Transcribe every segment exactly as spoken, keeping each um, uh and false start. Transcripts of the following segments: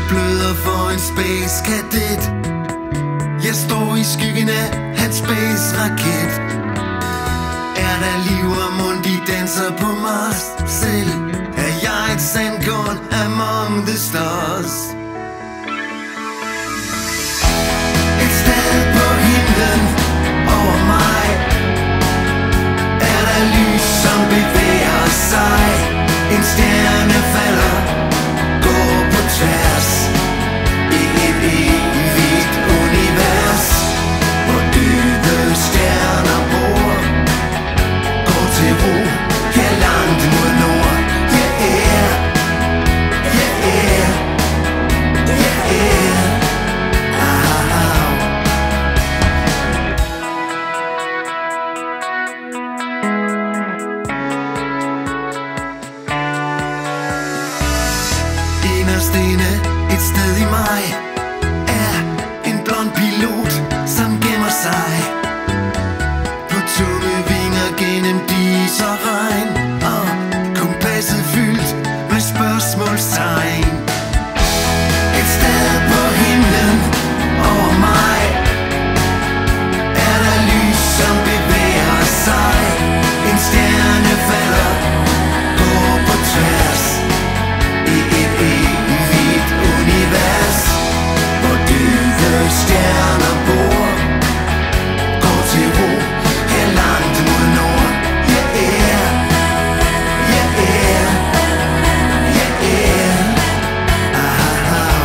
bløder for en space cadet. Jeg står i skyggen af hans space raket. Er der liv og mund, de danser på Mars selv? Er jeg et sandkorn among the stars? Et sted på himlen over mig er der lys, som bevæger sig. En stjerne falder, går på tværs i et evigt univers, hvor døde stjerner bor. Går til ro, her langt mod nord. Yeah, yeah, yeah, yeah, yeah, yeah. Ah. Inderst inde et sted i mig er en blond pilot, som gemmer sig på tunge vinger gennem dis og regn, og kompasset fyldt med spørgsmålstegn. Et sted på himlen over mig er der lys, som bevæger sig. En stjerne falder, går på tværs i et evigt univers, hvor døde stjerner bor. Går til ro, her langt mod nord. Yeah, yeah, yeah, yeah, yeah, yeah. Ah.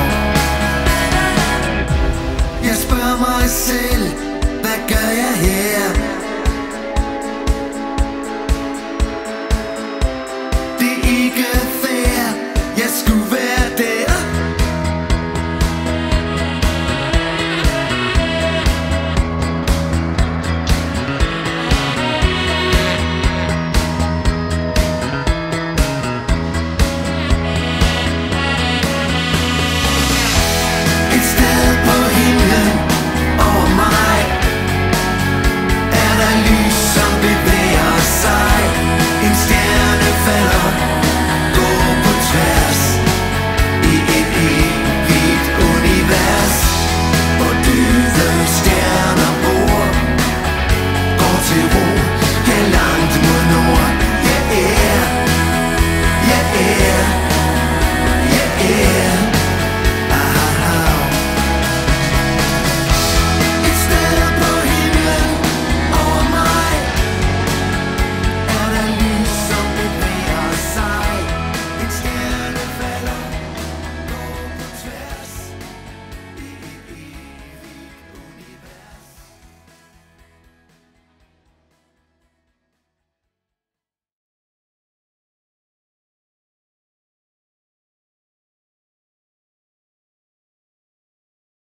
Jeg spørger mig selv, hvad gør jeg her? Det er ikke